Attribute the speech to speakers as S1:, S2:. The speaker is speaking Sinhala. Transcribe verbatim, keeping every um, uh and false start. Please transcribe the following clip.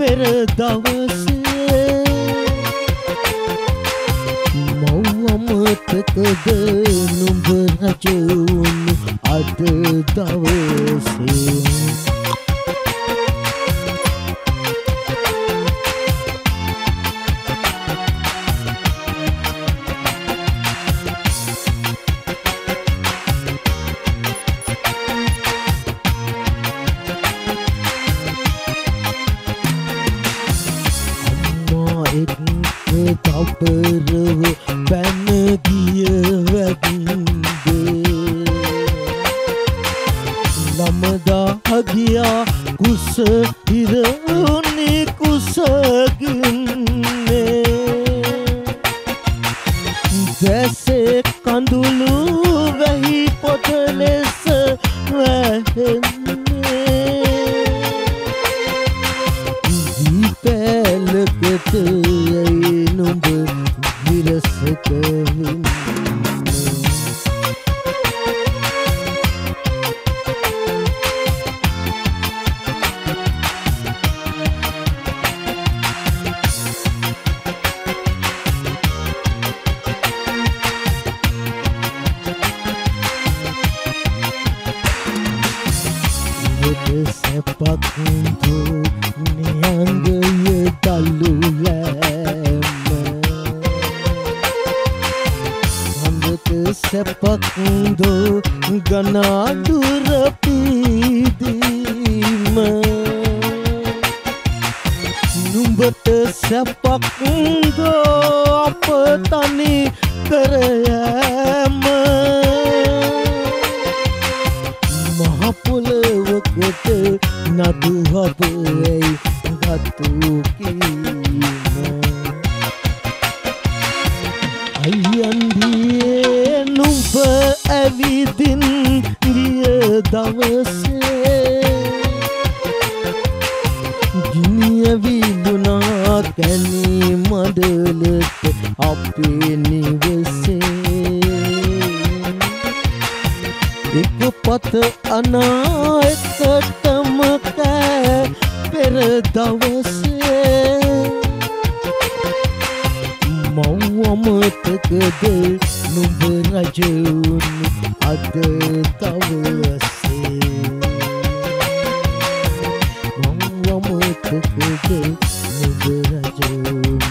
S1: පෙර දවසේ මව් අමතකද නුඹ රජ වුණු අද දවසේ තපරව පැන ගිය වැදින්ද නමදා ගියා කුස ඉරෝනි කුසගින්නේ දැසේ කඳුළු වැහි පොත ලෙස වැහෙන්නේ දීපැලකට නුඹ විරසක සැපක් දෝ නියංගය දල්ලු සැපක් දෝ ගනාදුර පීදීම නුඹට සැපක් දෝ අප තනි කරයම මහ පොළවකට නඩු හබයි ගතු කීම අයියන්දියේ නුඹ ඇවිදින් ගිය දවසේ ගිනිය විදුනා කැණි මඩලට අපේ නිවසේ එක පත අනා එකටම කෑ පෙර දවසේ මව් අමතකද නුඹ රජ වුණු අද දවසේ මව් අමතකද නුඹ රජ වුණු